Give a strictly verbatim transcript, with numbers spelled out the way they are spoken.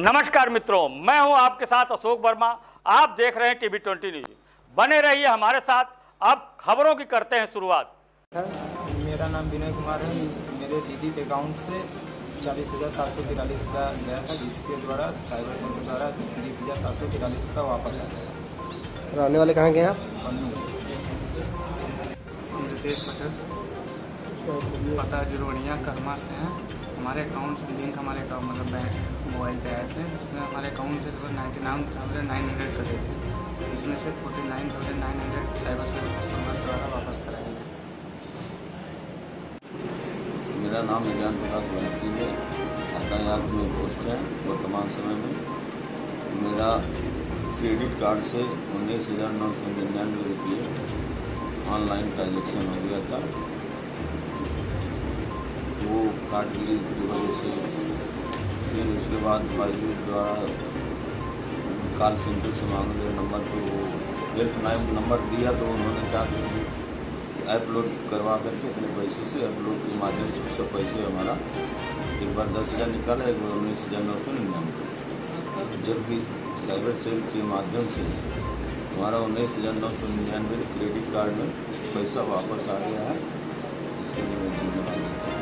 नमस्कार मित्रों, मैं हूं आपके साथ अशोक वर्मा। आप देख रहे हैं टीवी ट्वेंटी न्यूज। बने रहिए हमारे साथ। अब खबरों की करते हैं शुरुआत। मेरा नाम विनय कुमार है। मेरे दीदी के अकाउंट से चालीस हज़ार सात सौ तिरालीस रुपया गया था, जिसके द्वारा साइबर सेल के द्वारा बीस हज़ार सात सौ तिरालीस रुपया वापस आ गया। रहने वाले कहाँ गए आप? रितेश पटेल, पता जुर्वनिया कर्मा से हैं। हमारे अकाउंट से लिंक हमारे अकाउंट मतलब बैंक मोबाइल पे आए थे, उसमें हमारे अकाउंट से लगभग ninety nine thousand nine hundred कटे थे। इसमें से forty nine thousand nine hundred cyber cell Sangat द्वारा वापस कराया गया। मेरा नाम विज्ञान प्रकाश बनती है। यातायात में पोस्ट है। वर्तमान समय में मेरा क्रेडिट कार्ड से उन्नीस हज़ार नौ सौ निन्यानवे रुपये ऑनलाइन ट्रांजेक्शन हो गया था। वो कार्ड गिरी की वजह से फिर उसके बाद बाईजूस द्वारा कॉल सेंटर से मांग रहे नंबर को हेल्प लाइन नंबर दिया, तो उन्होंने क्या ऐप लोड करवा करके अपने पैसे से ऐप लोड के माध्यम से सब पैसे हमारा एक बार दस हज़ार निकाला, एक बार उन्नीस हज़ार नौ सौ निन्यानवे। जबकि साइबर सेल के माध्यम से हमारा उन्नीस हज़ार नौ सौ निन्यानवे क्रेडिट कार्ड में पैसा वापस आ गया है। इसके लिए मैं धन्यवाद।